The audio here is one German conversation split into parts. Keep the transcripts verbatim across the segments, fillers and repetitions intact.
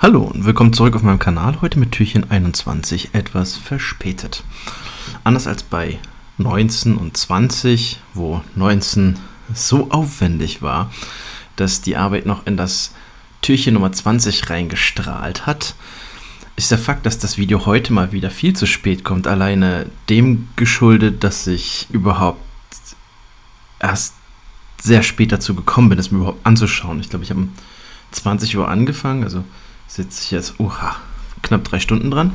Hallo und willkommen zurück auf meinem Kanal, heute mit Türchen einundzwanzig, etwas verspätet. Anders als bei neunzehn und zwanzig, wo neunzehn so aufwendig war, dass die Arbeit noch in das Türchen Nummer zwanzig reingestrahlt hat, ist der Fakt, dass das Video heute mal wieder viel zu spät kommt, alleine dem geschuldet, dass ich überhaupt erst sehr spät dazu gekommen bin, es mir überhaupt anzuschauen. Ich glaube, ich habe um zwanzig Uhr angefangen, also sitze ich jetzt, oha, knapp drei Stunden dran.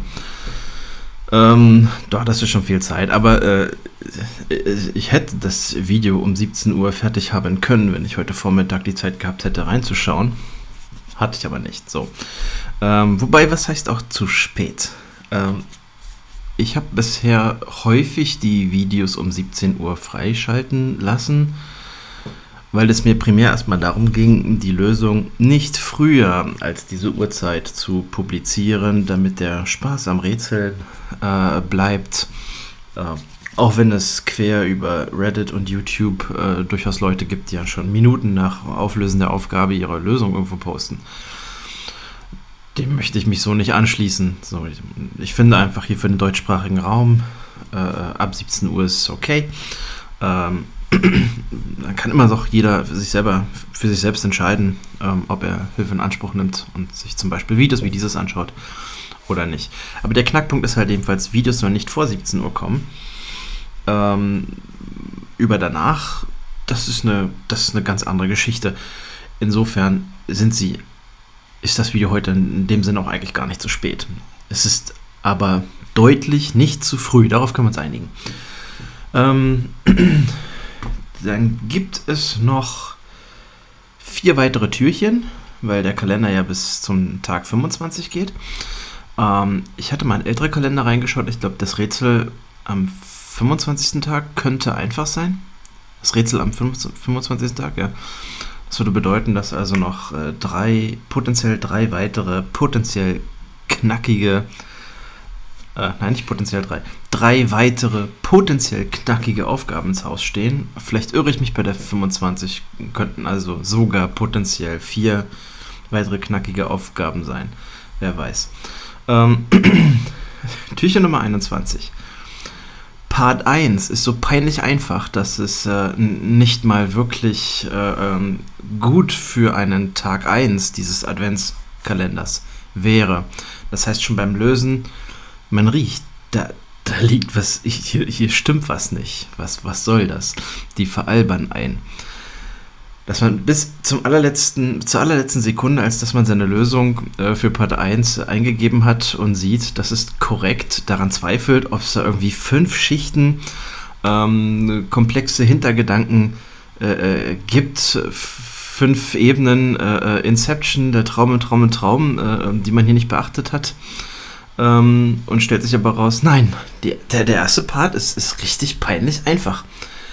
Ähm, doch, das ist schon viel Zeit, aber äh, ich hätte das Video um siebzehn Uhr fertig haben können, wenn ich heute Vormittag die Zeit gehabt hätte, reinzuschauen. Hatte ich aber nicht, so. Ähm, wobei, was heißt auch zu spät? Ähm, ich habe bisher häufig die Videos um siebzehn Uhr freischalten lassen, weil es mir primär erstmal darum ging, die Lösung nicht früher als diese Uhrzeit zu publizieren, damit der Spaß am Rätsel äh, bleibt. Äh, auch wenn es quer über Reddit und YouTube äh, durchaus Leute gibt, die ja schon Minuten nach Auflösen der Aufgabe ihre Lösung irgendwo posten. Dem möchte ich mich so nicht anschließen. So, ich, ich finde einfach hier für den deutschsprachigen Raum äh, ab siebzehn Uhr ist okay. Ähm, Dann kann immer doch jeder für sich selber für sich selbst entscheiden, ähm, ob er Hilfe in Anspruch nimmt und sich zum Beispiel Videos wie dieses anschaut oder nicht. Aber der Knackpunkt ist halt ebenfalls, Videos sollen nicht vor siebzehn Uhr kommen. Ähm, über danach, das ist eine, das ist eine ganz andere Geschichte. Insofern sind sie, ist das Video heute in dem Sinne auch eigentlich gar nicht zu spät. Es ist aber deutlich nicht zu früh, darauf können wir uns einigen. Ähm, Dann gibt es noch vier weitere Türchen, weil der Kalender ja bis zum Tag fünfundzwanzig geht. Ähm, ich hatte mal in ältere Kalender reingeschaut. Ich glaube, das Rätsel am fünfundzwanzigsten Tag könnte einfach sein. Das Rätsel am fünfundzwanzigsten Tag, ja. Das würde bedeuten, dass also noch äh, drei, potenziell drei weitere, potenziell knackige Äh, nein, nicht potenziell drei. Drei weitere potenziell knackige Aufgaben ins Haus stehen. Vielleicht irre ich mich bei der fünfundzwanzig, könnten also sogar potenziell vier weitere knackige Aufgaben sein. Wer weiß. Ähm, Türchen Nummer einundzwanzig. Part eins ist so peinlich einfach, dass es äh, nicht mal wirklich äh, ähm, gut für einen Tag eins dieses Adventskalenders wäre. Das heißt, schon beim Lösen man riecht, da, da liegt was, hier, hier stimmt was nicht. Was, was soll das? Die veralbern ein. Dass man bis zum allerletzten, zur allerletzten Sekunde, als dass man seine Lösung äh, für Part eins eingegeben hat und sieht, das ist korrekt, daran zweifelt, ob es da irgendwie fünf Schichten, ähm, komplexe Hintergedanken äh, gibt, fünf Ebenen, äh, Inception, der Traum im Traum im Traum, äh, die man hier nicht beachtet hat. Und stellt sich aber raus, nein, die, der, der erste Part ist, ist richtig peinlich einfach.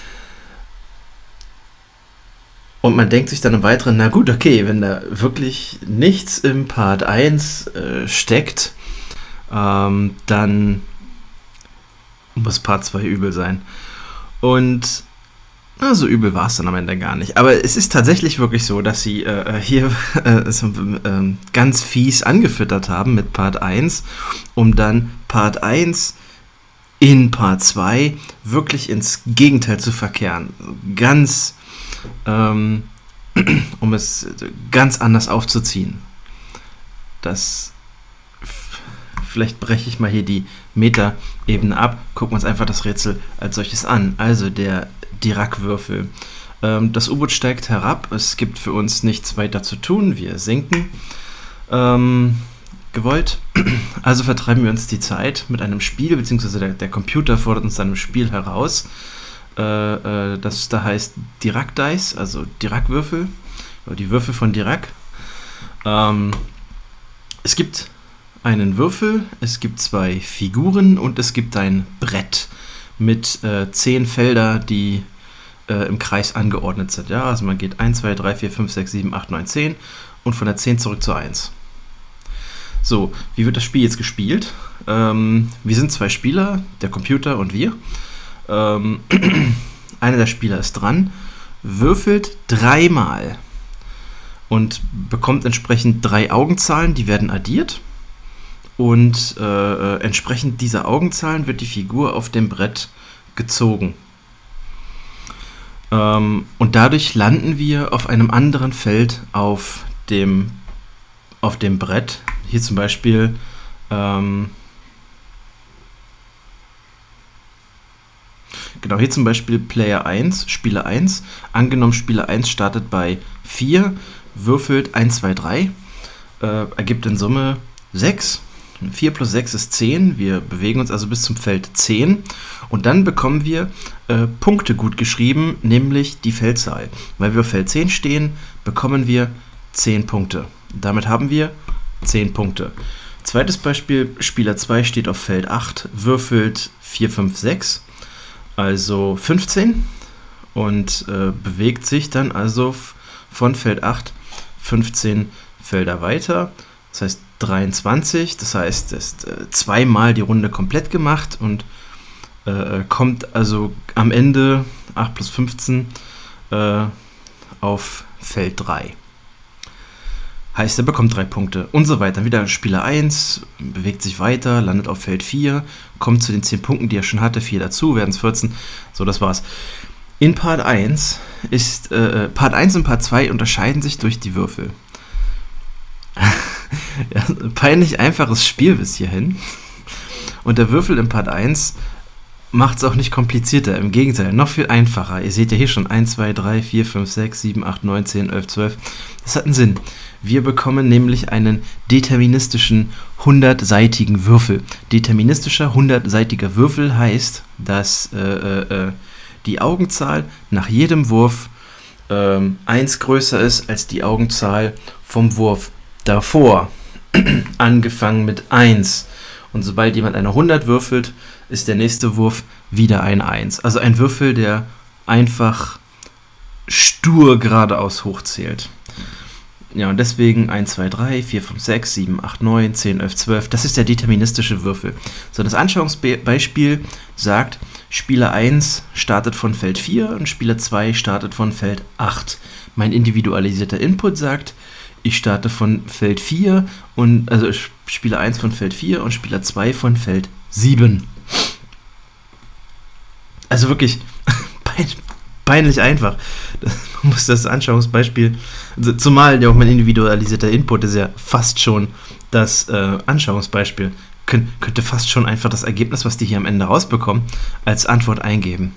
Und man denkt sich dann im Weiteren, na gut, okay, wenn da wirklich nichts im Part eins äh, steckt, ähm, dann muss Part zwei übel sein. Und na, so übel war es dann am Ende gar nicht. Aber es ist tatsächlich wirklich so, dass sie äh, hier äh, so, äh, ganz fies angefüttert haben mit Part eins, um dann Part eins in Part zwei wirklich ins Gegenteil zu verkehren. Ganz, ähm, um es ganz anders aufzuziehen. Das, vielleicht breche ich mal hier die Meta-Ebene ab, gucken wir uns einfach das Rätsel als solches an. Also der Dirac-Würfel. Ähm, das U-Boot steigt herab, es gibt für uns nichts weiter zu tun, wir sinken. Ähm, gewollt. Also vertreiben wir uns die Zeit mit einem Spiel, beziehungsweise der, der Computer fordert uns dann ein Spiel heraus, äh, äh, das da heißt Dirac Dice, also Dirac-Würfel, die Würfel von Dirac. Ähm, es gibt einen Würfel, es gibt zwei Figuren und es gibt ein Brett mit äh, zehn Felder, die äh, im Kreis angeordnet sind. Ja, also man geht eins, zwei, drei, vier, fünf, sechs, sieben, acht, neun, zehn und von der zehn zurück zur eins. So, wie wird das Spiel jetzt gespielt? Ähm, wir sind zwei Spieler, der Computer und wir. Ähm, einer der Spieler ist dran, würfelt dreimal und bekommt entsprechend drei Augenzahlen, die werden addiert. Und äh, entsprechend dieser Augenzahlen wird die Figur auf dem Brett gezogen. Ähm, und dadurch landen wir auf einem anderen Feld auf dem, auf dem Brett. Hier zum Beispiel ähm, genau, hier zum Beispiel Player eins, Spieler eins. Angenommen, Spieler eins startet bei vier, würfelt eins, zwei, drei, äh, ergibt in Summe sechs. vier plus sechs ist zehn, wir bewegen uns also bis zum Feld zehn und dann bekommen wir äh, Punkte gut geschrieben, nämlich die Feldzahl. Weil wir auf Feld zehn stehen, bekommen wir zehn Punkte. Damit haben wir zehn Punkte. Zweites Beispiel, Spieler zwei steht auf Feld acht, würfelt vier, fünf, sechs, also fünfzehn und äh, bewegt sich dann also von Feld acht fünfzehn Felder weiter. Das heißt dreiundzwanzig, das heißt, es ist äh, zweimal die Runde komplett gemacht und äh, kommt also am Ende acht plus fünfzehn äh, auf Feld drei. Heißt, er bekommt drei Punkte und so weiter. Dann wieder Spieler eins, bewegt sich weiter, landet auf Feld vier, kommt zu den zehn Punkten, die er schon hatte, vier dazu, werden es vierzehn. So, das war's. In Part eins ist, äh, Part eins und Part zwei unterscheiden sich durch die Würfel. Ja, peinlich einfaches Spiel bis hierhin. Und der Würfel in Part eins macht es auch nicht komplizierter. Im Gegenteil, noch viel einfacher. Ihr seht ja hier schon eins, zwei, drei, vier, fünf, sechs, sieben, acht, neun, zehn, elf, zwölf. Das hat einen Sinn. Wir bekommen nämlich einen deterministischen hundertseitigen Würfel. Deterministischer hundertseitiger Würfel heißt, dass äh, äh, die Augenzahl nach jedem Wurf äh, eins größer ist als die Augenzahl vom Wurf davor. Angefangen mit eins. Und sobald jemand eine hundert würfelt, ist der nächste Wurf wieder ein eins. Also ein Würfel, der einfach stur geradeaus hochzählt. Ja, und deswegen eins, zwei, drei, vier, fünf, sechs, sieben, acht, neun, zehn, elf, zwölf. Das ist der deterministische Würfel. So, das Anschauungsbeispiel sagt, Spieler eins startet von Feld vier und Spieler zwei startet von Feld acht. Mein individualisierter Input sagt, ich starte von Feld vier und also Spieler eins von Feld vier und Spieler zwei von Feld sieben. Also wirklich peinlich einfach. Man muss das Anschauungsbeispiel, zumal ja auch mein individualisierter Input ist ja fast schon das äh, Anschauungsbeispiel, Kön könnte fast schon einfach das Ergebnis, was die hier am Ende rausbekommen, als Antwort eingeben.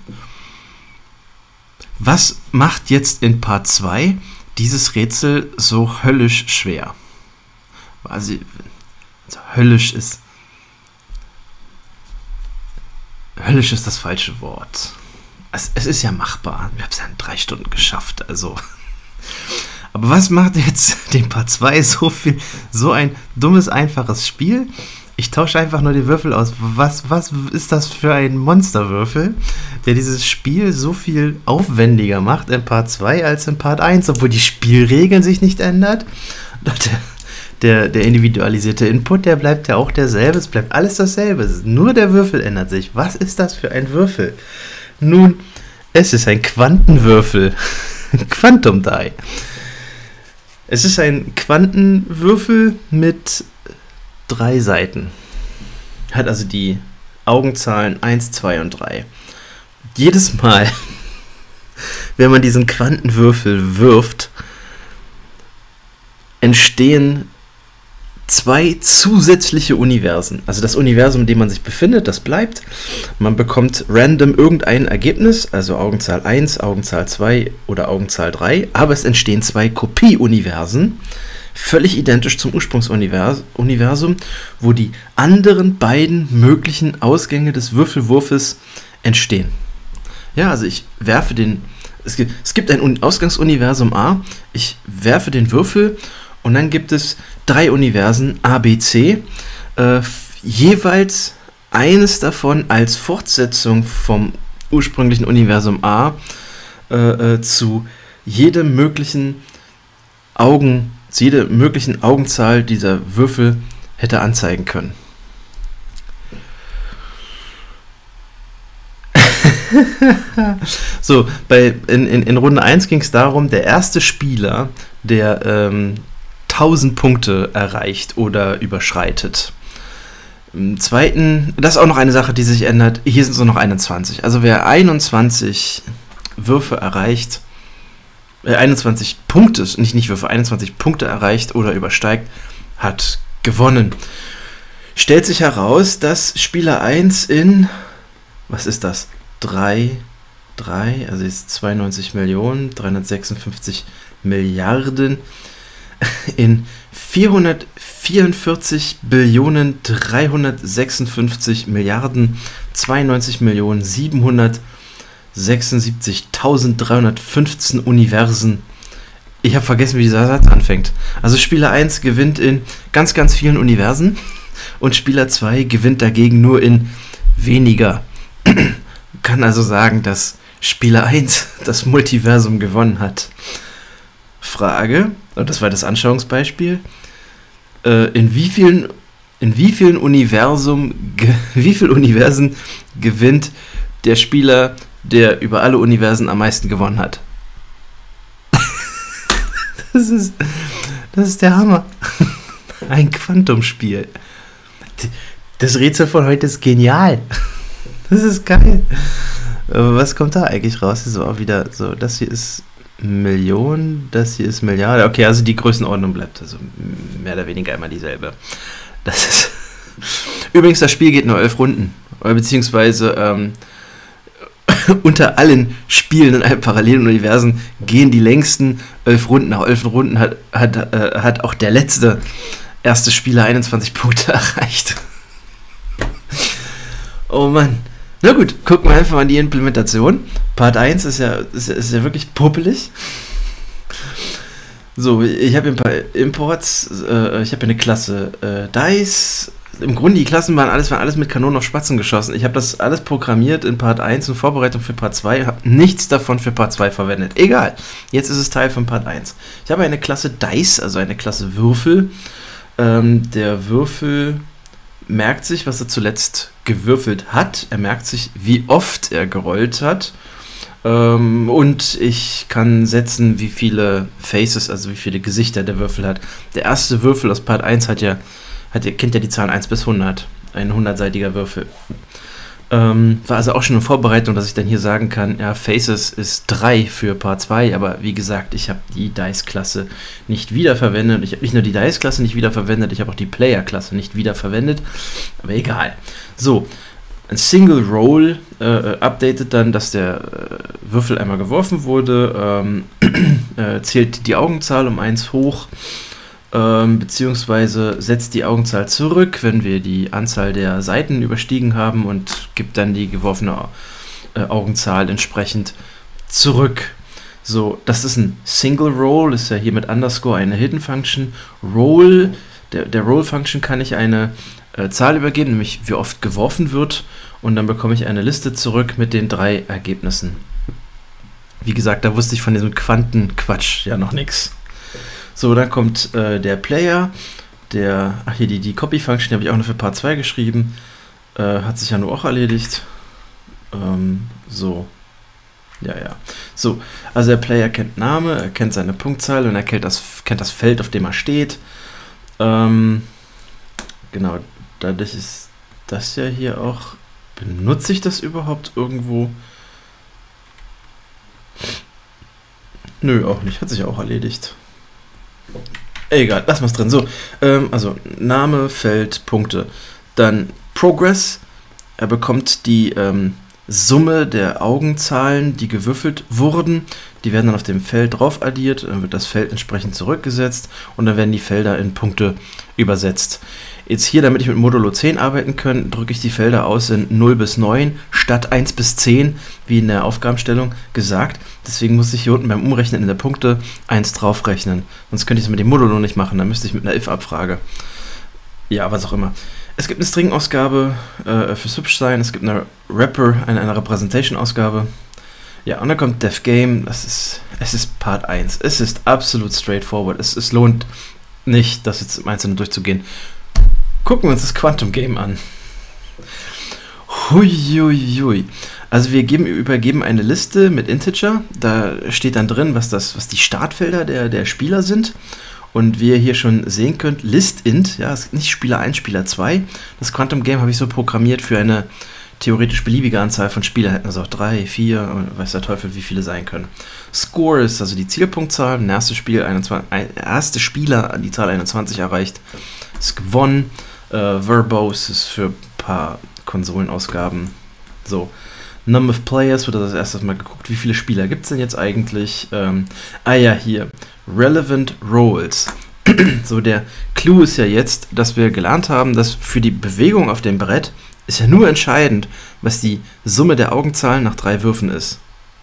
Was macht jetzt in Part zwei dieses Rätsel so höllisch schwer? Also, also höllisch ist höllisch ist das falsche Wort. Es, es ist ja machbar. Wir haben es ja in drei Stunden geschafft. Also. Aber was macht jetzt den Part zwei so viel, so ein dummes, einfaches Spiel? Ich tausche einfach nur die Würfel aus. Was, was ist das für ein Monsterwürfel, der dieses Spiel so viel aufwendiger macht in Part zwei als in Part eins, obwohl die Spielregeln sich nicht ändert? Der, der, der individualisierte Input, der bleibt ja auch derselbe. Es bleibt alles dasselbe. Nur der Würfel ändert sich. Was ist das für ein Würfel? Nun, es ist ein Quantenwürfel. Quantum Die. Es ist ein Quantenwürfel mit drei Seiten. Hat also die Augenzahlen eins, zwei und drei. Jedes Mal, wenn man diesen Quantenwürfel wirft, entstehen zwei zusätzliche Universen. Also das Universum, in dem man sich befindet, das bleibt. Man bekommt random irgendein Ergebnis, also Augenzahl eins, Augenzahl zwei oder Augenzahl drei, aber es entstehen zwei Kopie-Universen, völlig identisch zum Ursprungsuniversum, wo die anderen beiden möglichen Ausgänge des Würfelwurfes entstehen. Ja, also ich werfe den, es gibt, es gibt ein Ausgangsuniversum A, ich werfe den Würfel und dann gibt es drei Universen A, B, C, äh, jeweils eines davon als Fortsetzung vom ursprünglichen Universum A äh, äh, zu jedem möglichen Augen, zu jeder möglichen Augenzahl dieser Würfel hätte anzeigen können. So, bei, in, in, in Runde eins ging es darum, der erste Spieler der ähm, tausend Punkte erreicht oder überschreitet. Im zweiten, das ist auch noch eine Sache, die sich ändert. Hier sind es nur noch einundzwanzig. Also wer einundzwanzig Würfe erreicht, äh, einundzwanzig Punkte, nicht, nicht Würfe, einundzwanzig Punkte erreicht oder übersteigt, hat gewonnen. Stellt sich heraus, dass Spieler eins in, was ist das? drei, drei, also jetzt zweiundneunzig Millionen, dreihundertsechsundfünfzig Milliarden in vierhundertvierundvierzig Billionen dreihundertsechsundfünfzig Milliarden zweiundneunzig Millionen siebenhundertsechsundsiebzigtausenddreihundertfünfzehn Universen. Ich habe vergessen, wie dieser Satz anfängt. Also Spieler eins gewinnt in ganz, ganz vielen Universen und Spieler zwei gewinnt dagegen nur in weniger. Kann also sagen, dass Spieler eins das Multiversum gewonnen hat. Frage, und das war das Anschauungsbeispiel, äh, in wie vielen, in wie vielen Universum, ge, wie viel Universen gewinnt der Spieler, der über alle Universen am meisten gewonnen hat? das ist, das ist der Hammer. Ein Quantumspiel. Das Rätsel von heute ist genial. Das ist geil. Aber was kommt da eigentlich raus? Das ist auch wieder so, das hier ist Million, das hier ist Milliarde. Okay, also die Größenordnung bleibt also mehr oder weniger immer dieselbe. Das ist übrigens, das Spiel geht nur elf Runden. Beziehungsweise ähm, unter allen Spielen in einem parallelen Universen gehen die längsten elf Runden. Nach elf Runden hat, hat, äh, hat auch der letzte erste Spieler einundzwanzig Punkte erreicht. Oh Mann. Na gut, gucken wir einfach mal die Implementation. Part eins ist ja, ist, ist ja wirklich puppelig. So, ich habe ein paar Imports, äh, ich habe eine Klasse äh, Dice. Im Grunde die Klassen waren alles, waren alles mit Kanonen auf Spatzen geschossen. Ich habe das alles programmiert in Part eins in Vorbereitung für Part zwei, habe nichts davon für Part zwei verwendet. Egal, jetzt ist es Teil von Part eins. Ich habe eine Klasse Dice, also eine Klasse Würfel. Ähm, der Würfel merkt sich, was er zuletzt gewürfelt hat. Er merkt sich, wie oft er gerollt hat. Ähm, und ich kann setzen, wie viele Faces, also wie viele Gesichter der Würfel hat. Der erste Würfel aus Part eins hat ja, hat ja, kennt ja die Zahlen eins bis hundert. Ein hundertseitiger Würfel. Ähm, war also auch schon eine Vorbereitung, dass ich dann hier sagen kann, ja, Faces ist drei für Part zwei, aber wie gesagt, ich habe die Dice-Klasse nicht wiederverwendet. Ich habe nicht nur die Dice-Klasse nicht wiederverwendet, ich habe auch die Player-Klasse nicht wiederverwendet, aber egal. So, ein Single Roll äh, updatet dann, dass der äh, Würfel einmal geworfen wurde, ähm, äh, zählt die Augenzahl um eins hoch, ähm, beziehungsweise setzt die Augenzahl zurück, wenn wir die Anzahl der Seiten überstiegen haben und gibt dann die geworfene äh, Augenzahl entsprechend zurück. So, das ist ein Single Roll, ist ja hier mit Underscore eine Hidden Function. Roll, der, der Roll Function kann ich eine äh, Zahl übergeben, nämlich wie oft geworfen wird, und dann bekomme ich eine Liste zurück mit den drei Ergebnissen. Wie gesagt, da wusste ich von diesem Quantenquatsch ja noch nichts. So, dann kommt äh, der Player, der, ach hier, die, die Copy-Function, die habe ich auch noch für Part zwei geschrieben, äh, hat sich ja nur auch erledigt. Ähm, so, ja, ja. So, also der Player kennt Name, er kennt seine Punktzahl und er kennt das, kennt das Feld, auf dem er steht. Ähm, genau, dadurch ist das ja hier auch, benutze ich das überhaupt irgendwo? Nö, auch nicht, hat sich auch erledigt. Egal, lass mal's drin. So, ähm, also Name, Feld, Punkte. Dann Progress. Er bekommt die ähm, Summe der Augenzahlen, die gewürfelt wurden. Die werden dann auf dem Feld drauf addiert. Dann wird das Feld entsprechend zurückgesetzt und dann werden die Felder in Punkte übersetzt. Jetzt hier, damit ich mit Modulo zehn arbeiten kann, drücke ich die Felder aus in null bis neun statt eins bis zehn, wie in der Aufgabenstellung gesagt. Deswegen muss ich hier unten beim Umrechnen in der Punkte eins draufrechnen. Sonst könnte ich es mit dem Modulo nicht machen, dann müsste ich mit einer if-Abfrage. Ja, was auch immer. Es gibt eine String-Ausgabe äh, fürs Hübschsein, es gibt eine Wrapper, eine, eine Representation-Ausgabe. Ja, und dann kommt DevGame, das ist, es ist Part eins. Es ist absolut straightforward. Es, es lohnt nicht, das jetzt im Einzelnen durchzugehen. Gucken wir uns das Quantum Game an. Huiuiui. Also wir geben, übergeben eine Liste mit Integer, da steht dann drin, was, das, was die Startfelder der, der Spieler sind. Und wie ihr hier schon sehen könnt, ListInt, ja, ist nicht Spieler eins, Spieler zwei. Das Quantum Game habe ich so programmiert für eine theoretisch beliebige Anzahl von Spielern. Hätten also auch drei, vier, und weiß der Teufel, wie viele sein können. Score ist also die Zielpunktzahl. Ein erstes Spiel, einundzwanzig, ein erste Spieler die Zahl einundzwanzig erreicht, ist gewonnen. Äh, Verbose ist für ein paar Konsolenausgaben so. Number of Players wird das erstes Mal geguckt, wie viele Spieler gibt es denn jetzt eigentlich? Ähm, ah ja, hier. Relevant Roles. So, der Clou ist ja jetzt, dass wir gelernt haben, dass für die Bewegung auf dem Brett ist ja nur entscheidend, was die Summe der Augenzahlen nach drei Würfen ist.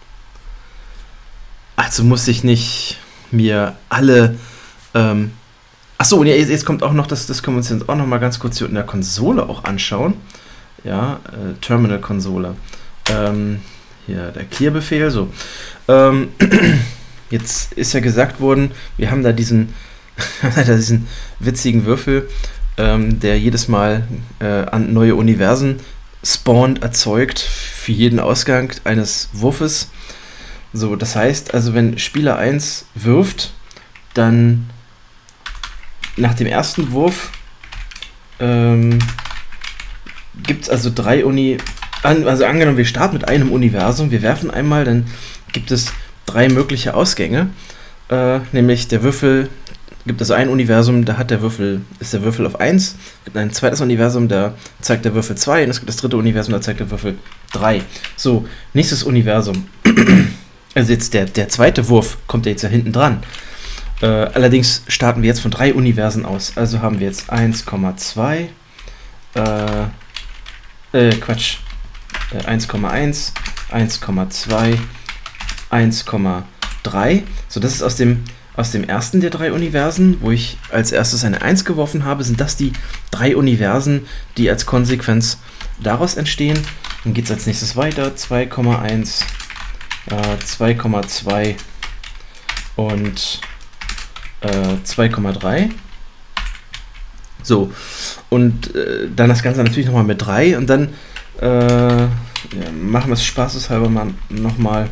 Also muss ich nicht mir alle... Ähm, achso, und jetzt, jetzt kommt auch noch, das, das können wir uns jetzt auch noch mal ganz kurz hier in der Konsole auch anschauen. Ja, äh, Terminal-Konsole. Ähm, hier der Clear-Befehl, so. Ähm, jetzt ist ja gesagt worden, wir haben da diesen, diesen witzigen Würfel, ähm, der jedes Mal äh, an neue Universen spawnt, erzeugt, für jeden Ausgang eines Wurfes. So, das heißt, also wenn Spieler eins wirft, dann nach dem ersten Wurf ähm, gibt es also drei Uni... Also angenommen, wir starten mit einem Universum, wir werfen einmal, dann gibt es drei mögliche Ausgänge, äh, nämlich der Würfel, gibt es ein Universum, da hat der Würfel, ist der Würfel auf eins, gibt ein zweites Universum, da zeigt der Würfel zwei und es gibt das dritte Universum, da zeigt der Würfel drei. So, nächstes Universum, also jetzt der, der zweite Wurf kommt ja jetzt ja hinten dran. Äh, allerdings starten wir jetzt von drei Universen aus, also haben wir jetzt eins Komma zwei, äh, äh, Quatsch, eins Komma eins, eins Komma zwei, eins Komma drei. So, das ist aus dem, aus dem ersten der drei Universen, wo ich als erstes eine eins geworfen habe, sind das die drei Universen, die als Konsequenz daraus entstehen. Dann geht es als nächstes weiter, zwei Komma eins, äh, zwei Komma zwei und äh, zwei Komma drei. So, und äh, dann das Ganze natürlich nochmal mit drei und dann Äh, ja, machen wir es spaßeshalber mal nochmal.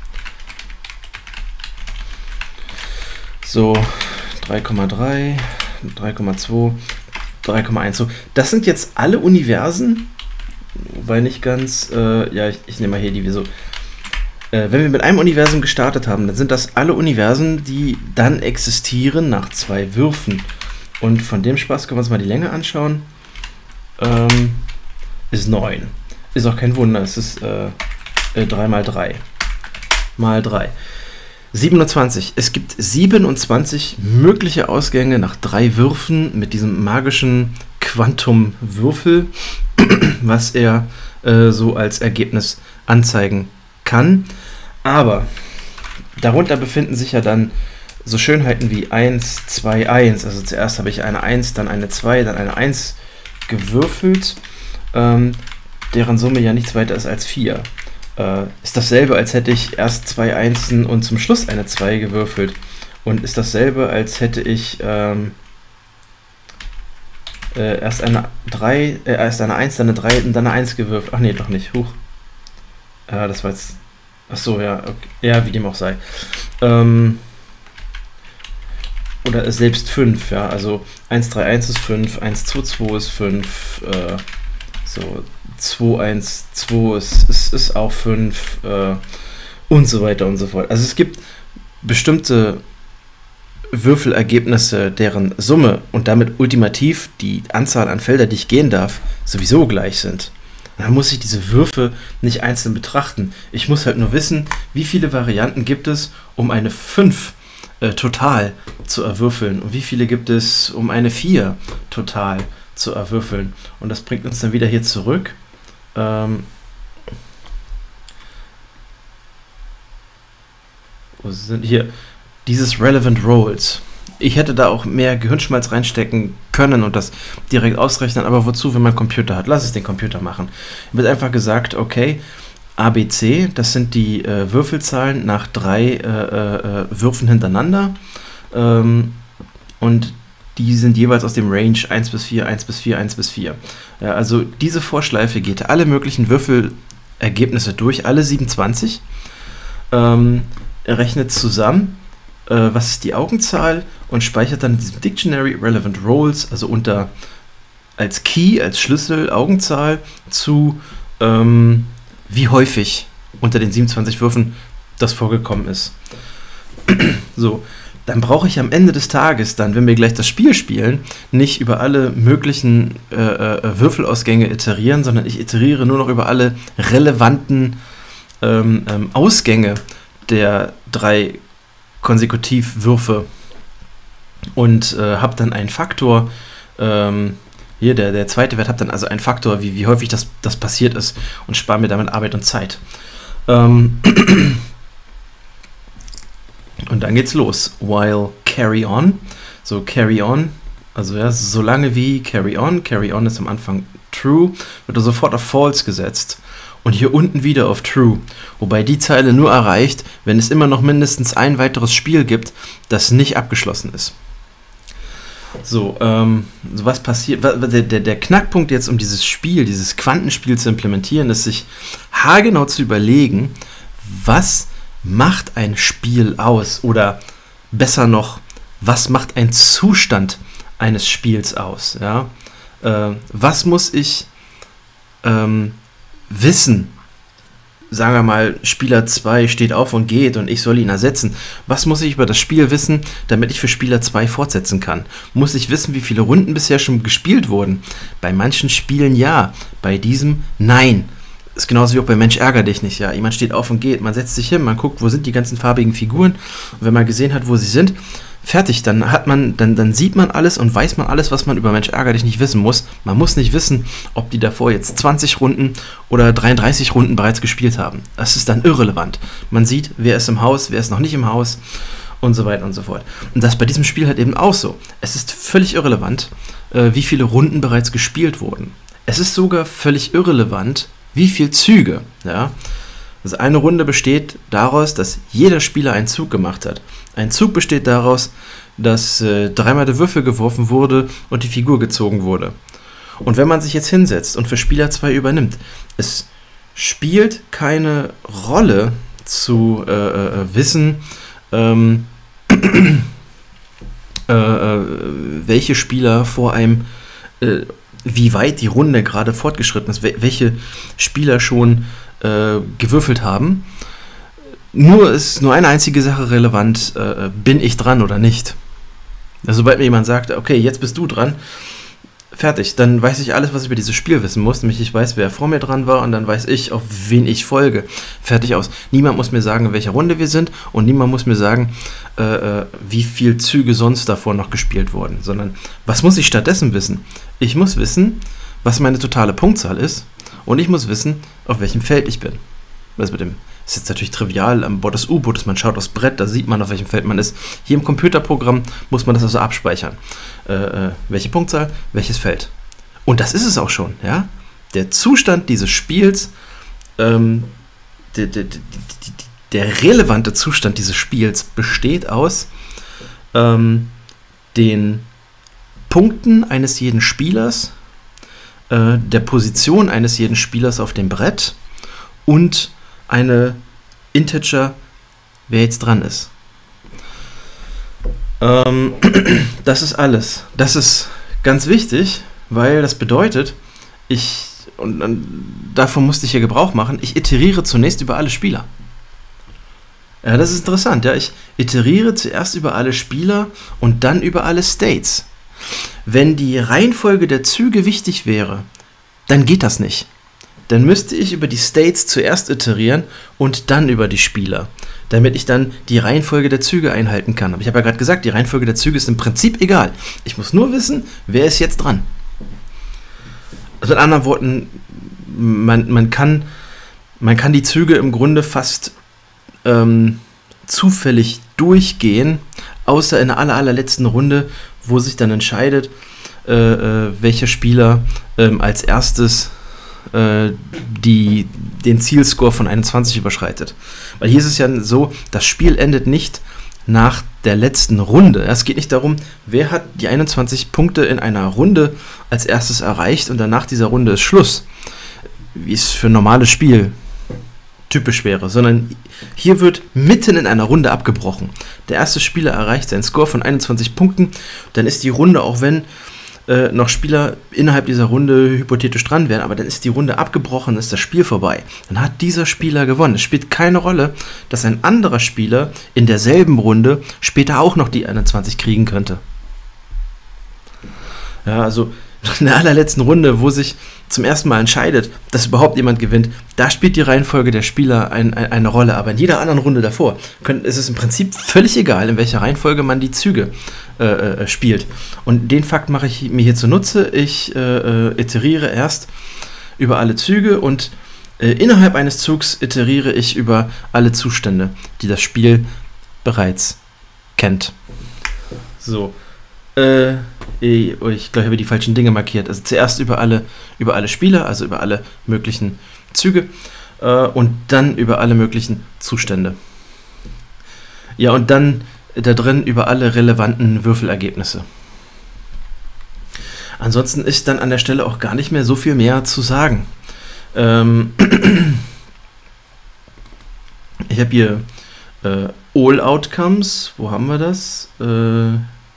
So, drei Komma drei, drei Komma zwei, drei Komma eins. So, das sind jetzt alle Universen, weil nicht ganz, äh, ja, ich, ich nehme mal hier die, so. Äh, wenn wir mit einem Universum gestartet haben, dann sind das alle Universen, die dann existieren nach zwei Würfen. Und von dem Spaß können wir uns mal die Länge anschauen. Ähm, ist neun. Ist auch kein Wunder, es ist äh, äh, drei mal drei. Mal drei. siebenundzwanzig. Es gibt siebenundzwanzig mögliche Ausgänge nach drei Würfen mit diesem magischen Quantum-Würfel, was er äh, so als Ergebnis anzeigen kann. Aber darunter befinden sich ja dann so Schönheiten wie eins, zwei, eins. Also zuerst habe ich eine eins, dann eine zwei, dann eine eins gewürfelt. Ähm, deren Summe ja nichts weiter ist als vier. Äh, ist dasselbe, als hätte ich erst zwei Einsen und zum Schluss eine zwei gewürfelt. Und ist dasselbe, als hätte ich ähm, äh, erst eine drei, äh, erst eine eins, dann eine drei und dann eine eins gewürfelt. Ach nee, doch nicht. Huch. Äh, das war jetzt... Achso, ja, okay. Ja, wie dem auch sei. Ähm, oder selbst fünf, ja, also eins drei eins ist fünf, eins zwei zwei ist fünf, äh, so zwei eins zwei ist, ist, ist auch fünf äh, und so weiter und so fort. Also es gibt bestimmte Würfelergebnisse, deren Summe und damit ultimativ die Anzahl an Felder, die ich gehen darf, sowieso gleich sind. Dann muss ich diese Würfe nicht einzeln betrachten. Ich muss halt nur wissen, wie viele Varianten gibt es, um eine fünf äh, total zu erwürfeln und wie viele gibt es, um eine vier total zu erwürfeln. Und das bringt uns dann wieder hier zurück. Ähm, wo sind hier? Dieses Relevant Roles. Ich hätte da auch mehr Gehirnschmalz reinstecken können und das direkt ausrechnen, aber wozu, wenn man einen Computer hat? Lass es den Computer machen. Wird einfach gesagt, okay, A B C, das sind die äh, Würfelzahlen nach drei äh, äh, Würfen hintereinander ähm, und die sind jeweils aus dem Range eins bis vier, eins bis vier, eins bis vier. Ja, also diese Vorschleife geht alle möglichen Würfelergebnisse Ergebnisse durch, alle siebenundzwanzig, ähm, rechnet zusammen, äh, was ist die Augenzahl und speichert dann in diesem Dictionary Relevant Roles, also unter als Key, als Schlüssel Augenzahl zu, ähm, wie häufig unter den siebenundzwanzig Würfen das vorgekommen ist. So, dann brauche ich am Ende des Tages dann, wenn wir gleich das Spiel spielen, nicht über alle möglichen äh, äh, Würfelausgänge iterieren, sondern ich iteriere nur noch über alle relevanten ähm, ähm, Ausgänge der drei Konsekutivwürfe und äh, habe dann einen Faktor, ähm, hier der, der zweite Wert, habe dann also einen Faktor, wie, wie häufig das, das passiert ist und spare mir damit Arbeit und Zeit. Ähm, und dann geht's los. While carry on, so carry on, also ja, solange wie carry on, carry on ist am Anfang true, wird er sofort auf false gesetzt. Und hier unten wieder auf true, wobei die Zeile nur erreicht, wenn es immer noch mindestens ein weiteres Spiel gibt, das nicht abgeschlossen ist. So, ähm, was passiert, der, der, der Knackpunkt jetzt, um dieses Spiel, dieses Quantenspiel zu implementieren, ist sich haargenau zu überlegen, was macht ein Spiel aus oder besser noch, was macht ein Zustand eines Spiels aus, ja? Äh, was muss ich ähm, wissen? Sagen wir mal, Spieler zwei steht auf und geht und ich soll ihn ersetzen. Was muss ich über das Spiel wissen, damit ich für Spieler zwei fortsetzen kann? Muss ich wissen, wie viele Runden bisher schon gespielt wurden? Bei manchen Spielen ja, bei diesem nein. Ist genauso wie auch bei Mensch ärger dich nicht. Ja, jemand steht auf und geht, man setzt sich hin, man guckt, wo sind die ganzen farbigen Figuren und wenn man gesehen hat, wo sie sind, fertig, dann hat man, dann, dann sieht man alles und weiß man alles, was man über Mensch ärger dich nicht wissen muss. Man muss nicht wissen, ob die davor jetzt zwanzig Runden oder dreiunddreißig Runden bereits gespielt haben. Das ist dann irrelevant. Man sieht, wer ist im Haus, wer ist noch nicht im Haus und so weiter und so fort. Und das bei diesem Spiel halt eben auch so. Es ist völlig irrelevant, äh, wie viele Runden bereits gespielt wurden. Es ist sogar völlig irrelevant, wie viele Züge, ja. Also eine Runde besteht daraus, dass jeder Spieler einen Zug gemacht hat. Ein Zug besteht daraus, dass äh, dreimal der Würfel geworfen wurde und die Figur gezogen wurde. Und wenn man sich jetzt hinsetzt und für Spieler zwei übernimmt, es spielt keine Rolle zu äh, äh, wissen, ähm, äh, äh, welche Spieler vor einem, äh, wie weit die Runde gerade fortgeschritten ist, welche Spieler schon äh, gewürfelt haben. Nur ist nur eine einzige Sache relevant, äh, bin ich dran oder nicht. Also sobald mir jemand sagt, okay, jetzt bist du dran, fertig, dann weiß ich alles, was ich über dieses Spiel wissen muss, nämlich ich weiß, wer vor mir dran war und dann weiß ich, auf wen ich folge. Fertig aus. Niemand muss mir sagen, in welcher Runde wir sind und niemand muss mir sagen, äh, wie viele Züge sonst davor noch gespielt wurden, sondern was muss ich stattdessen wissen? Ich muss wissen, was meine totale Punktzahl ist und ich muss wissen, auf welchem Feld ich bin. Das mit dem ist jetzt natürlich trivial, am Bord des U-Bootes, man schaut aufs Brett, da sieht man, auf welchem Feld man ist. Hier im Computerprogramm muss man das also abspeichern. Äh, äh, welche Punktzahl, welches Feld. Und das ist es auch schon, ja. Der Zustand dieses Spiels, ähm, der, der, der, der relevante Zustand dieses Spiels besteht aus ähm, den Punkten eines jeden Spielers, äh, der Position eines jeden Spielers auf dem Brett und eine Integer, wer jetzt dran ist. Ähm, das ist alles. Das ist ganz wichtig, weil das bedeutet, ich, und, und davon musste ich hier Gebrauch machen, ich iteriere zunächst über alle Spieler. Ja, das ist interessant, ja. Ich iteriere zuerst über alle Spieler und dann über alle States. Wenn die Reihenfolge der Züge wichtig wäre, dann geht das nicht. Dann müsste ich über die States zuerst iterieren und dann über die Spieler, damit ich dann die Reihenfolge der Züge einhalten kann. Aber ich habe ja gerade gesagt, die Reihenfolge der Züge ist im Prinzip egal. Ich muss nur wissen, wer ist jetzt dran. Also mit anderen Worten, man, man, kann, man kann die Züge im Grunde fast ähm, zufällig durchgehen, außer in der aller, allerletzten Runde, wo sich dann entscheidet, äh, äh, welcher Spieler äh, als erstes Die, den Zielscore von einundzwanzig überschreitet. Weil hier ist es ja so, das Spiel endet nicht nach der letzten Runde. Es geht nicht darum, wer hat die einundzwanzig Punkte in einer Runde als erstes erreicht und danach dieser Runde ist Schluss. Wie es für ein normales Spiel typisch wäre, sondern hier wird mitten in einer Runde abgebrochen. Der erste Spieler erreicht seinen Score von einundzwanzig Punkten, dann ist die Runde, auch wenn äh, noch Spieler innerhalb dieser Runde hypothetisch dran wären, aber dann ist die Runde abgebrochen, ist das Spiel vorbei. Dann hat dieser Spieler gewonnen. Es spielt keine Rolle, dass ein anderer Spieler in derselben Runde später auch noch die einundzwanzig kriegen könnte. Ja, also in der allerletzten Runde, wo sich zum ersten Mal entscheidet, dass überhaupt jemand gewinnt, da spielt die Reihenfolge der Spieler ein, ein, eine Rolle. Aber in jeder anderen Runde davor können, ist es im Prinzip völlig egal, in welcher Reihenfolge man die Züge äh, äh, spielt. Und den Fakt mache ich mir hier zunutze. Ich äh, äh, iteriere erst über alle Züge und äh, innerhalb eines Zugs iteriere ich über alle Zustände, die das Spiel bereits kennt. So. Äh, ich glaube, ich habe die falschen Dinge markiert. Also zuerst über alle, über alle Spieler, also über alle möglichen Züge äh, und dann über alle möglichen Zustände. Ja, und dann da drin über alle relevanten Würfelergebnisse. Ansonsten ist dann an der Stelle auch gar nicht mehr so viel mehr zu sagen. Ähm ich habe hier äh, All Outcomes. Wo haben wir das? Äh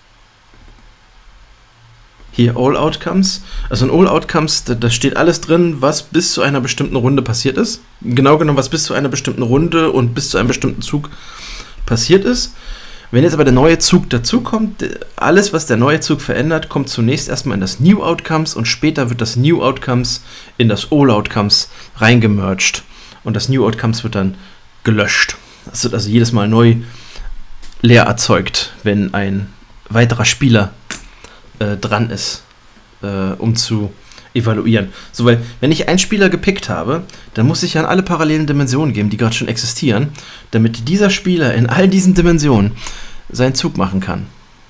Hier, All Outcomes. Also in All Outcomes, da, da steht alles drin, was bis zu einer bestimmten Runde passiert ist. Genau genommen, was bis zu einer bestimmten Runde und bis zu einem bestimmten Zug passiert ist. Wenn jetzt aber der neue Zug dazukommt, alles, was der neue Zug verändert, kommt zunächst erstmal in das New Outcomes und später wird das New Outcomes in das All Outcomes reingemerged. Und das New Outcomes wird dann gelöscht. Das wird also jedes Mal neu leer erzeugt, wenn ein weiterer Spieler Äh, dran ist, äh, um zu evaluieren. So, weil, wenn ich einen Spieler gepickt habe, dann muss ich ja an alle parallelen Dimensionen geben, die gerade schon existieren, damit dieser Spieler in all diesen Dimensionen seinen Zug machen kann.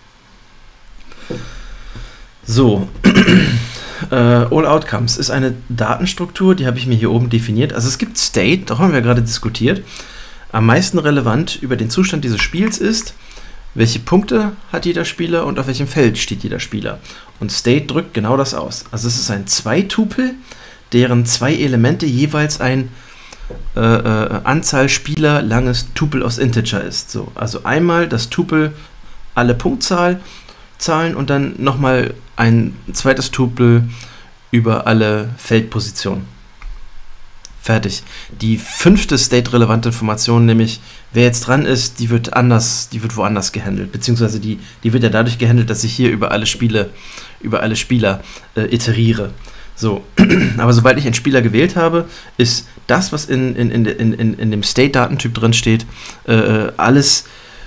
So, äh, All Outcomes ist eine Datenstruktur, die habe ich mir hier oben definiert. Also es gibt State, darüber haben wir gerade diskutiert. Am meisten relevant über den Zustand dieses Spiels ist, welche Punkte hat jeder Spieler und auf welchem Feld steht jeder Spieler. Und State drückt genau das aus. Also es ist ein Zwei-Tupel, deren zwei Elemente jeweils ein äh, äh, Anzahl Spieler langes Tupel aus Integer ist. So, also einmal das Tupel alle Punktzahl Zahlen und dann nochmal ein zweites Tupel über alle Feldpositionen. Fertig. Die fünfte state-relevante Information, nämlich wer jetzt dran ist, die wird anders, die wird woanders gehandelt, beziehungsweise die, die wird ja dadurch gehandelt, dass ich hier über alle Spiele, über alle Spieler äh, iteriere. So, aber sobald ich einen Spieler gewählt habe, ist das, was in, in, in, in, in dem State-Datentyp drin steht, äh, alles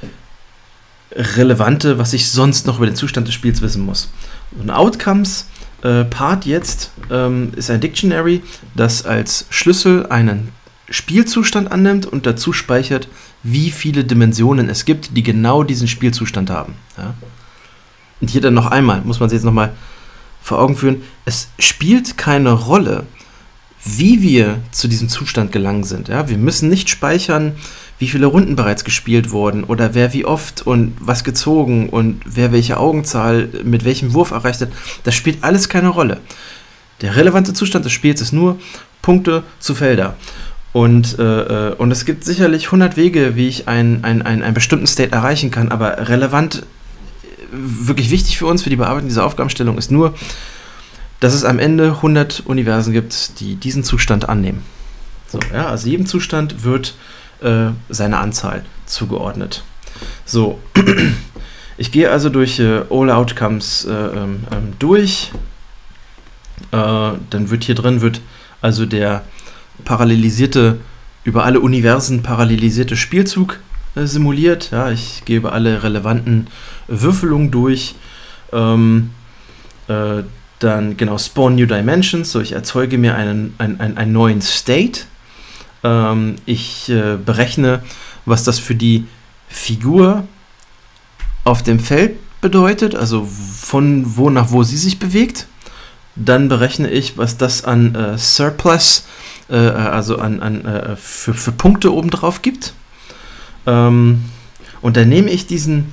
Relevante, was ich sonst noch über den Zustand des Spiels wissen muss. Und Outcomes Äh, Part jetzt ähm, ist ein Dictionary, das als Schlüssel einen Spielzustand annimmt und dazu speichert, wie viele Dimensionen es gibt, die genau diesen Spielzustand haben. Ja? Und hier dann noch einmal, muss man sich jetzt nochmal vor Augen führen, es spielt keine Rolle, wie wir zu diesem Zustand gelangt sind. Ja? Wir müssen nicht speichern, wie viele Runden bereits gespielt wurden oder wer wie oft und was gezogen und wer welche Augenzahl mit welchem Wurf erreicht hat. Das spielt alles keine Rolle. Der relevante Zustand des Spiels ist nur Punkte zu Felder. Und, äh, und es gibt sicherlich hundert Wege, wie ich einen, einen, einen, einen bestimmten State erreichen kann, aber relevant, wirklich wichtig für uns, für die Bearbeitung dieser Aufgabenstellung ist nur, dass es am Ende hundert Universen gibt, die diesen Zustand annehmen. So, ja, also jedem Zustand wird äh, seine Anzahl zugeordnet. So, ich gehe also durch äh, All Outcomes äh, ähm, durch. Äh, dann wird hier drin wird also der parallelisierte, über alle Universen parallelisierte Spielzug äh, simuliert. Ja, ich gehe über alle relevanten Würfelungen durch. Ähm, äh, Dann genau Spawn New Dimensions, so ich erzeuge mir einen, einen, einen, einen neuen State. Ähm, ich äh, berechne, was das für die Figur auf dem Feld bedeutet, also von wo nach wo sie sich bewegt. Dann berechne ich, was das an äh, Surplus, äh, also an, an äh, für, für Punkte obendrauf gibt. Ähm, und dann nehme ich diesen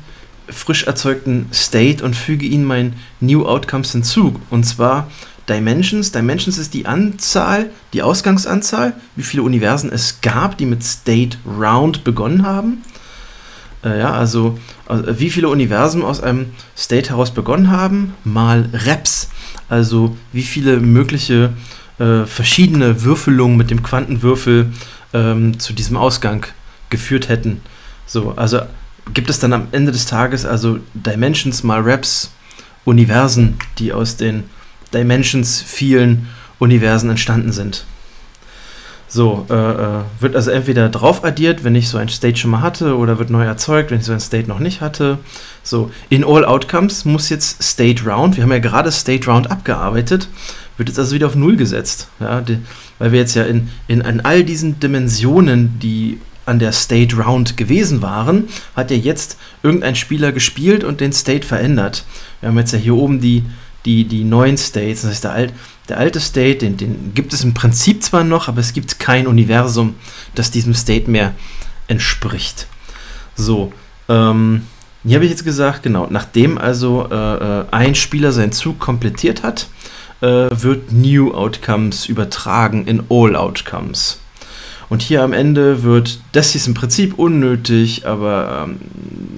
frisch erzeugten State und füge ihnen mein New Outcomes hinzu. Und zwar Dimensions. Dimensions ist die Anzahl, die Ausgangsanzahl, wie viele Universen es gab, die mit State Round begonnen haben. Äh, ja, also äh, wie viele Universen aus einem State heraus begonnen haben, mal Reps. Also wie viele mögliche äh, verschiedene Würfelungen mit dem Quantenwürfel ähm, zu diesem Ausgang geführt hätten. So, also gibt es dann am Ende des Tages also Dimensions mal Reps, Universen, die aus den Dimensions vielen Universen entstanden sind. So, äh, äh, wird also entweder drauf addiert, wenn ich so ein State schon mal hatte, oder wird neu erzeugt, wenn ich so ein State noch nicht hatte. So, in All Outcomes muss jetzt State Round, wir haben ja gerade State Round abgearbeitet, wird jetzt also wieder auf Null gesetzt. Ja, die, weil wir jetzt ja in, in, in all diesen Dimensionen, die an der State Round gewesen waren, hat ja jetzt irgendein Spieler gespielt und den State verändert. Wir haben jetzt ja hier oben die, die, die neuen States, das heißt der, alt, der alte State, den, den gibt es im Prinzip zwar noch, aber es gibt kein Universum, das diesem State mehr entspricht. So, ähm, hier habe ich jetzt gesagt, genau, nachdem also äh, ein Spieler seinen Zug komplettiert hat, äh, wird New Outcomes übertragen in All Outcomes. Und hier am Ende wird, das hier ist im Prinzip unnötig, aber ähm,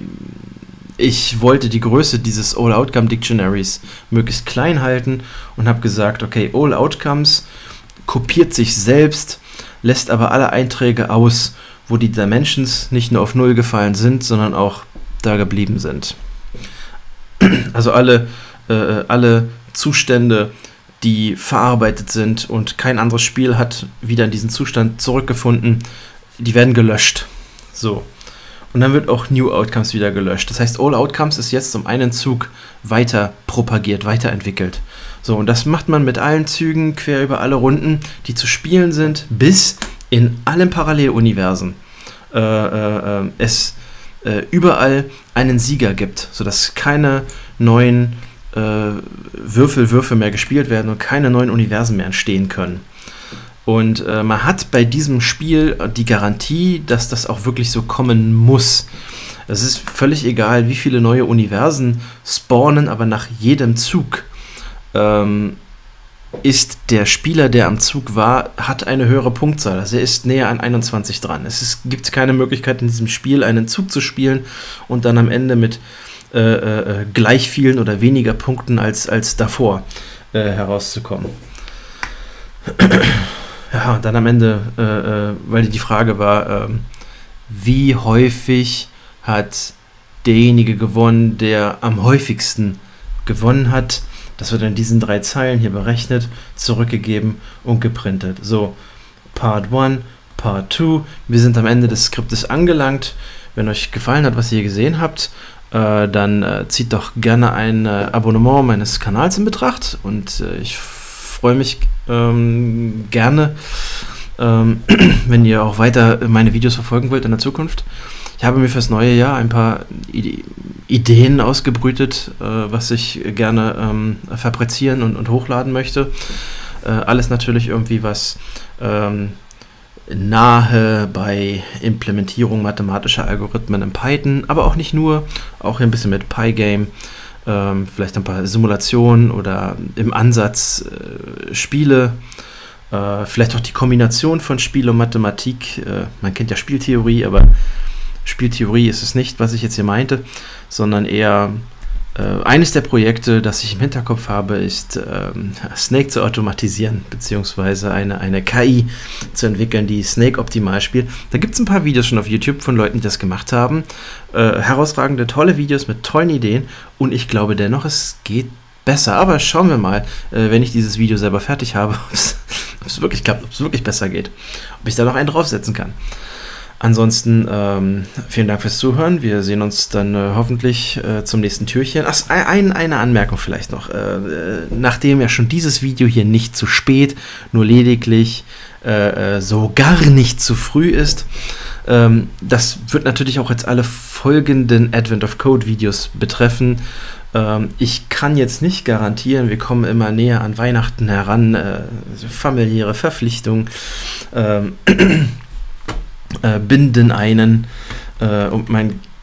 ich wollte die Größe dieses All Outcome Dictionaries möglichst klein halten und habe gesagt, okay, All Outcomes kopiert sich selbst, lässt aber alle Einträge aus, wo die Dimensions nicht nur auf Null gefallen sind, sondern auch da geblieben sind. Also alle, äh, alle Zustände, die verarbeitet sind und kein anderes Spiel hat wieder in diesen Zustand zurückgefunden, die werden gelöscht. So. Und dann wird auch New Outcomes wieder gelöscht. Das heißt, All Outcomes ist jetzt um einen Zug weiter propagiert, weiterentwickelt. So, und das macht man mit allen Zügen quer über alle Runden, die zu spielen sind, bis in allen Paralleluniversen äh, äh, es äh, überall einen Sieger gibt, sodass keine neuen äh, Würfel, Würfel mehr gespielt werden und keine neuen Universen mehr entstehen können. Und äh, man hat bei diesem Spiel die Garantie, dass das auch wirklich so kommen muss. Es ist völlig egal, wie viele neue Universen spawnen, aber nach jedem Zug ähm, ist der Spieler, der am Zug war, hat eine höhere Punktzahl. Also er ist näher an einundzwanzig dran. Es ist, gibt keine Möglichkeit in diesem Spiel einen Zug zu spielen und dann am Ende mit äh, äh, gleich vielen oder weniger Punkten als, als davor äh, herauszukommen. Ja, und dann am Ende, äh, äh, weil die Frage war, äh, wie häufig hat derjenige gewonnen, der am häufigsten gewonnen hat. Das wird in diesen drei Zeilen hier berechnet, zurückgegeben und geprintet. So, Part eins, Part zwei. Wir sind am Ende des Skriptes angelangt. Wenn euch gefallen hat, was ihr gesehen habt, äh, dann äh, zieht doch gerne ein äh, Abonnement meines Kanals in Betracht. Und äh, ich freue mich ähm, gerne, ähm, wenn ihr auch weiter meine Videos verfolgen wollt in der Zukunft. Ich habe mir fürs neue Jahr ein paar Ide Ideen ausgebrütet, äh, was ich gerne ähm, fabrizieren und, und hochladen möchte. Äh, alles natürlich irgendwie, was ähm, nahe bei Implementierung mathematischer Algorithmen in Python, aber auch nicht nur, auch hier ein bisschen mit Pygame, ähm, vielleicht ein paar Simulationen oder im Ansatz äh, Spiele, äh, vielleicht auch die Kombination von Spiel und Mathematik. Äh, man kennt ja Spieltheorie, aber Spieltheorie ist es nicht, was ich jetzt hier meinte, sondern eher äh, eines der Projekte, das ich im Hinterkopf habe, ist ähm, Snake zu automatisieren, beziehungsweise eine, eine K I zu entwickeln, die Snake optimal spielt. Da gibt es ein paar Videos schon auf YouTube von Leuten, die das gemacht haben. Äh, herausragende, tolle Videos mit tollen Ideen und ich glaube dennoch, es geht besser. Aber schauen wir mal, äh, wenn ich dieses Video selber fertig habe, ob es wirklich klappt, ob es wirklich besser geht, ob ich da noch einen draufsetzen kann. Ansonsten ähm, vielen Dank fürs Zuhören. Wir sehen uns dann äh, hoffentlich äh, zum nächsten Türchen. Ach, ein, eine Anmerkung vielleicht noch. Äh, nachdem ja schon dieses Video hier nicht zu spät, nur lediglich äh, so gar nicht zu früh ist, ähm, das wird natürlich auch jetzt alle folgenden Advent of Code Videos betreffen. Ähm, ich kann jetzt nicht garantieren, wir kommen immer näher an Weihnachten heran, äh, familiäre Verpflichtungen. Ähm, Äh, binden einen äh, und mein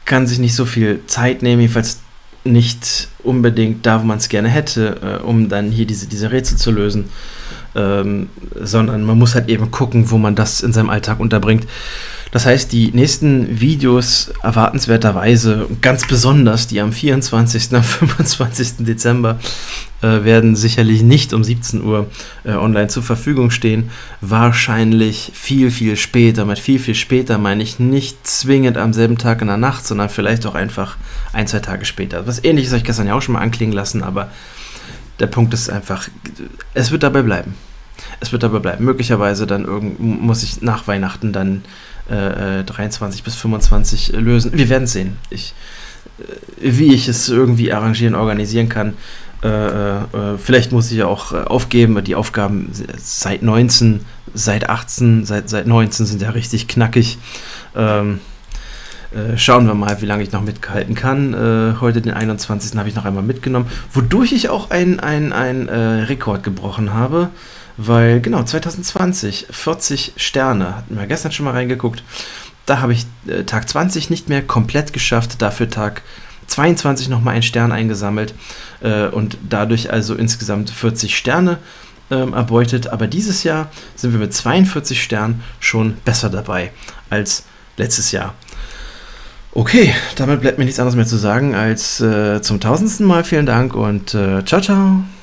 kann sich nicht so viel Zeit nehmen, jedenfalls nicht unbedingt da, wo man es gerne hätte, äh, um dann hier diese, diese Rätsel zu lösen, ähm, sondern man muss halt eben gucken, wo man das in seinem Alltag unterbringt. Das heißt, die nächsten Videos erwartenswerterweise, ganz besonders die am vierundzwanzigsten und fünfundzwanzigsten Dezember, äh, werden sicherlich nicht um siebzehn Uhr äh, online zur Verfügung stehen. Wahrscheinlich viel, viel später. Mit viel, viel später meine ich nicht zwingend am selben Tag in der Nacht, sondern vielleicht auch einfach ein, zwei Tage später. Was Ähnliches habe ich gestern ja auch schon mal anklingen lassen, aber der Punkt ist einfach, es wird dabei bleiben. Es wird dabei bleiben. Möglicherweise dann irgend, muss ich nach Weihnachten dann äh, dreiundzwanzig bis fünfundzwanzig lösen. Wir werden sehen. Ich, äh, wie ich es irgendwie arrangieren, organisieren kann. Äh, äh, vielleicht muss ich ja auch äh, aufgeben. Die Aufgaben seit neunzehn, seit achtzehn, seit, seit neunzehn sind ja richtig knackig. Ähm, äh, schauen wir mal, wie lange ich noch mithalten kann. Äh, heute, den einundzwanzigsten habe ich noch einmal mitgenommen, wodurch ich auch einen ein, äh, Rekord gebrochen habe. Weil, genau, zwanzig zwanzig, vierzig Sterne, hatten wir gestern schon mal reingeguckt, da habe ich äh, Tag zwanzig nicht mehr komplett geschafft, dafür Tag zweiundzwanzig nochmal einen Stern eingesammelt äh, und dadurch also insgesamt vierzig Sterne ähm, erbeutet. Aber dieses Jahr sind wir mit zweiundvierzig Sternen schon besser dabei als letztes Jahr. Okay, damit bleibt mir nichts anderes mehr zu sagen als äh, zum tausendsten Mal vielen Dank und äh, ciao, ciao.